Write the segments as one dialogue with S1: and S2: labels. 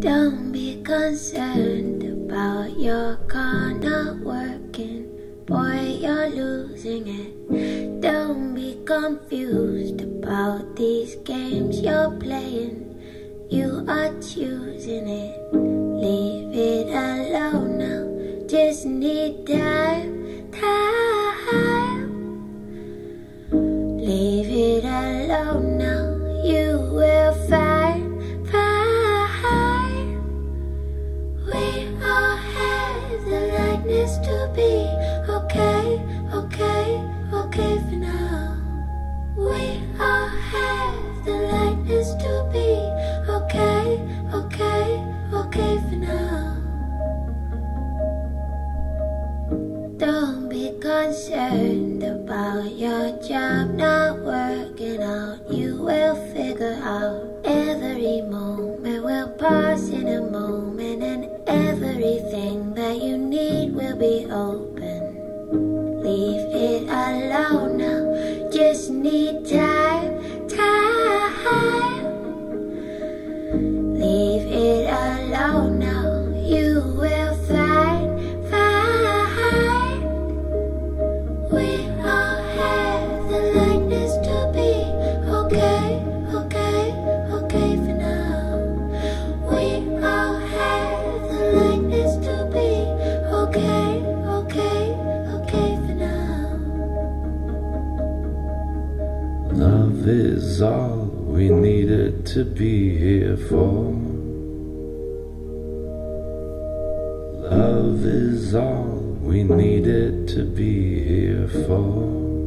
S1: Don't be concerned about your car not working. Boy, you're losing it. Don't be confused about these games you're playing. You are choosing it. Leave it alone now. Just need time, time. Leave it alone now. You will find, find. We all have the likeness to be okay, okay, okay for now. We all have the likeness to be okay, okay, okay for now. Don't be concerned about your job not working out. You will figure out. Every moment will pass in a moment, and everything that you need will be open. Leave it alone now. Just need time, time. Leave it alone now. You will find, find. We all have the likeness to be okay, okay, okay for now. We all have the likeness to be okay, okay, okay for now.
S2: Love is all we needed to be here for. Love is all we needed to be here for.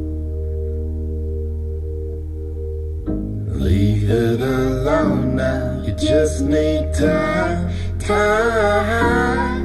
S2: Leave it alone now. You just need time, time.